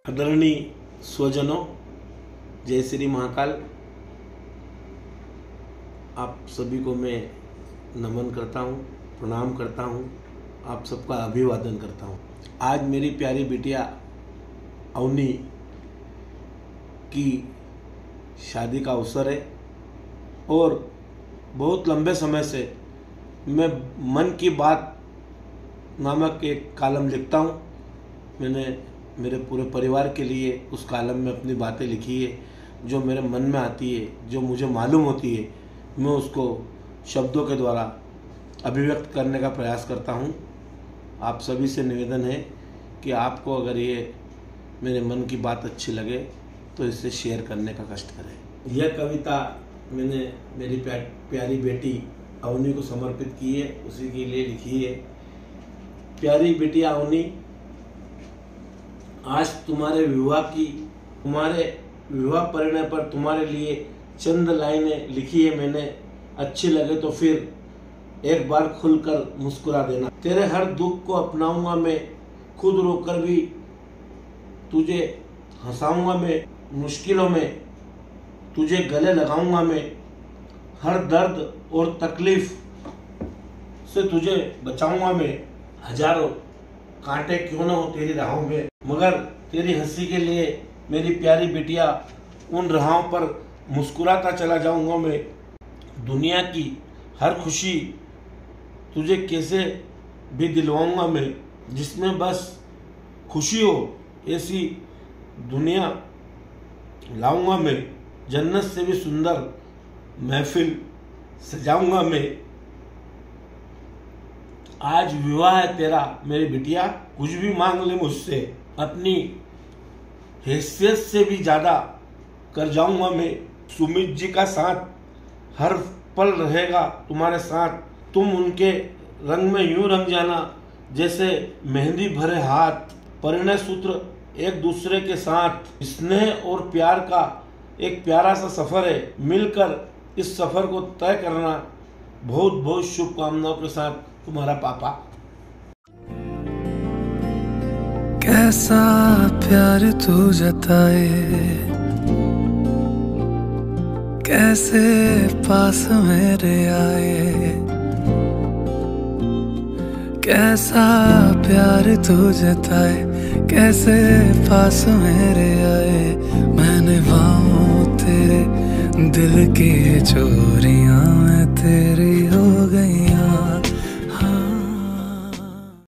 आदरणीय स्वजनों, जय श्री महाकाल। आप सभी को मैं नमन करता हूँ, प्रणाम करता हूँ, आप सबका अभिवादन करता हूँ। आज मेरी प्यारी बिटिया अवनी की शादी का अवसर है और बहुत लंबे समय से मैं मन की बात नामक एक कॉलम लिखता हूँ। मैंने मेरे पूरे परिवार के लिए उस कॉलम में अपनी बातें लिखी है, जो मेरे मन में आती है, जो मुझे मालूम होती है, मैं उसको शब्दों के द्वारा अभिव्यक्त करने का प्रयास करता हूँ। आप सभी से निवेदन है कि आपको अगर ये मेरे मन की बात अच्छी लगे तो इसे शेयर करने का कष्ट करें। यह कविता मैंने मेरी प्यारी बेटी अवनी को समर्पित की है, उसी के लिए लिखी है। प्यारी बेटिया अवनी, आज तुम्हारे विवाह परिणय पर तुम्हारे लिए चंद लाइनें लिखी है मैंने। अच्छी लगे तो फिर एक बार खुलकर मुस्कुरा देना। तेरे हर दुख को अपनाऊंगा मैं, खुद रोकर भी तुझे हंसाऊंगा मैं। मुश्किलों में तुझे गले लगाऊंगा मैं। हर दर्द और तकलीफ से तुझे बचाऊंगा मैं। हजारों कांटे क्यों ना हो तेरी राहों में, मगर तेरी हंसी के लिए मेरी प्यारी बिटिया उन राहों पर मुस्कुराता चला जाऊंगा मैं। दुनिया की हर खुशी तुझे कैसे भी दिलवाऊंगा मैं, जिसमें बस खुशी हो ऐसी दुनिया लाऊंगा मैं। जन्नत से भी सुंदर महफिल सजाऊंगा मैं। आज विवाह है तेरा मेरी बिटिया, कुछ भी मांग ले मुझसे। अपनी हैसियत से भी ज्यादा कर जाऊंगा मैं। सुमित जी का साथ हर पल रहेगा तुम्हारे साथ। तुम उनके रंग में यूं रंग जाना जैसे मेहंदी भरे हाथ। परिणय सूत्र एक दूसरे के साथ। स्नेह और प्यार का एक प्यारा सा सफर है, मिलकर इस सफर को तय करना। बहुत बहुत शुभकामनाओं के साथ तुम्हारा पापा। कैसा प्यार तू जताए, कैसे पास मेरे आए। कैसा प्यार तू जताए, कैसे पास मेरे आए। मैंने बाहों तेरे दिल की चोरियां मैं तेरी